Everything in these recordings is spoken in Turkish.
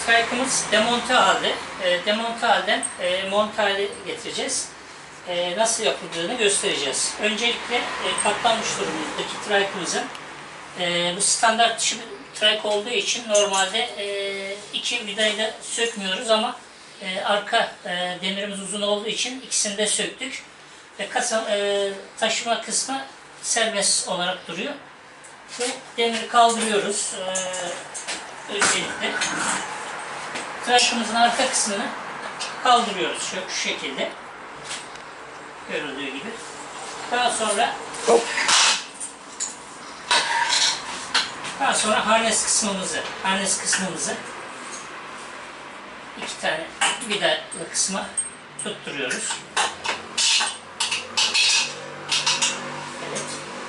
trike'ımız demonte halde. Demonte halden monte hale getireceğiz. Nasıl yapıldığını göstereceğiz. Öncelikle katlanmış durumdaki trike'ımızın bu standart dışı bir trike olduğu için normalde iki vidayı da sökmüyoruz ama arka demirimiz uzun olduğu için ikisini de söktük. Taşıma kısmı serbest olarak duruyor. Ve demiri kaldırıyoruz. Öncelikle trike'ımızın arka kısmını kaldırıyoruz şu şekilde. Görüldüğü gibi. Daha sonra harness kısmımızı iki tane vidalı kısma tutturuyoruz. Evet.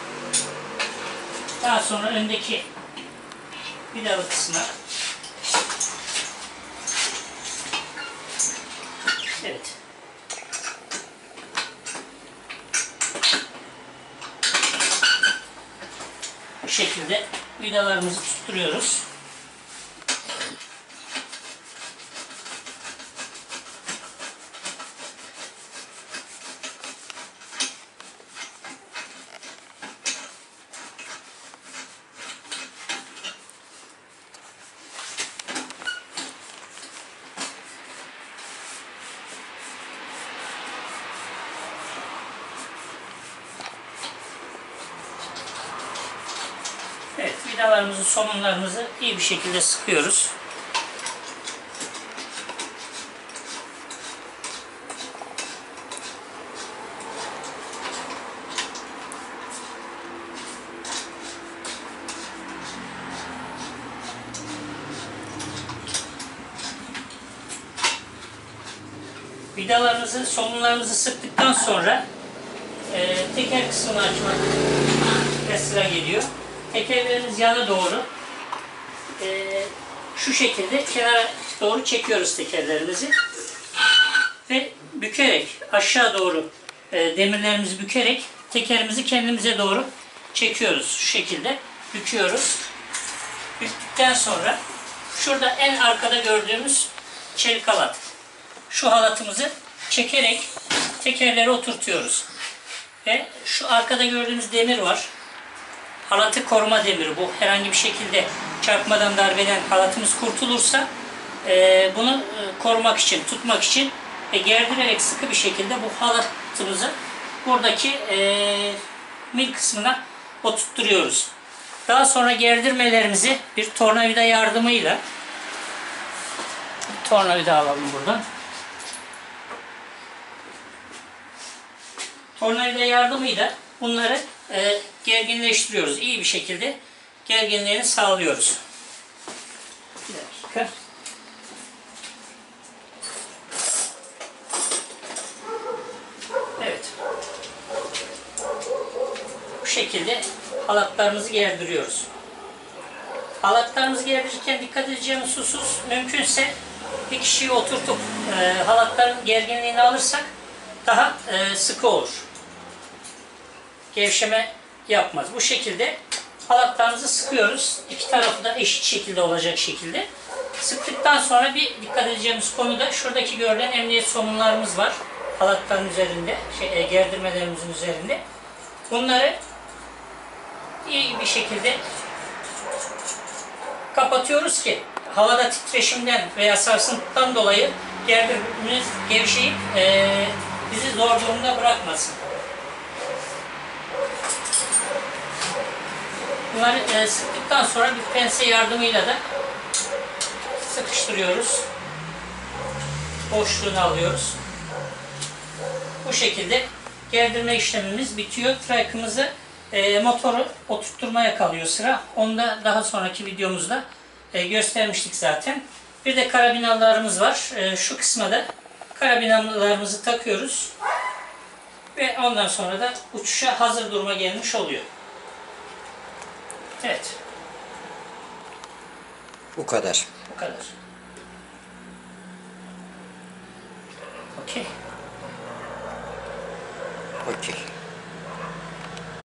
Daha sonra öndeki vidalı kısma evet. Bu şekilde vidalarımızı tutturuyoruz. Evet, vidalarımızı, somunlarımızı iyi bir şekilde sıkıyoruz. Vidalarımızı, somunlarımızı sıktıktan sonra teker kısmını açmak sıra geliyor. Tekerlerimiz yana doğru şu şekilde kenara doğru çekiyoruz tekerlerimizi ve bükerek aşağı doğru demirlerimizi bükerek tekerimizi kendimize doğru çekiyoruz. Şu şekilde büküyoruz. Büktükten sonra şurada en arkada gördüğümüz çelik halat. Şu halatımızı çekerek tekerlere oturtuyoruz. Ve şu arkada gördüğümüz demir var. Halatı koruma demiri bu. Herhangi bir şekilde çarpmadan, darbeden halatımız kurtulursa bunu korumak için, tutmak için gerdirerek sıkı bir şekilde bu halatımızı buradaki mil kısmına oturtturuyoruz. Daha sonra gerdirmelerimizi bir tornavida yardımıyla tornavida alalım buradan. Tornavida yardımıyla bunları gerginleştiriyoruz. İyi bir şekilde gerginliğini sağlıyoruz. Bir dakika. Evet. Bu şekilde halatlarımızı gerdiriyoruz. Halatlarımızı gerdirirken dikkat edeceğimiz husus, mümkünse bir kişiyi oturtup halatların gerginliğini alırsak daha sıkı olur. Gevşeme yapmaz. Bu şekilde halatlarımızı sıkıyoruz. İki tarafı da eşit şekilde olacak şekilde. Sıktıktan sonra bir dikkat edeceğimiz konu da şuradaki görülen emniyet somunlarımız var. Halatların üzerinde, gerdirmelerimizin üzerinde. Bunları iyi bir şekilde kapatıyoruz ki havada titreşimden veya sarsıntıdan dolayı gerdirmemiz gevşeyip bizi zor durumda bırakmasın. Bunları sıktıktan sonra bir pense yardımıyla da sıkıştırıyoruz. Boşluğunu alıyoruz. Bu şekilde gerdirme işlemimiz bitiyor. Trike'ımızı motoru oturtturmaya kalıyor sıra. Onu da daha sonraki videomuzda göstermiştik zaten. Bir de karabinalarımız var. Şu kısma da karabinalarımızı takıyoruz. Ve ondan sonra da uçuşa hazır duruma gelmiş oluyor. Evet. Bu kadar. Bu kadar. Okey. Okey.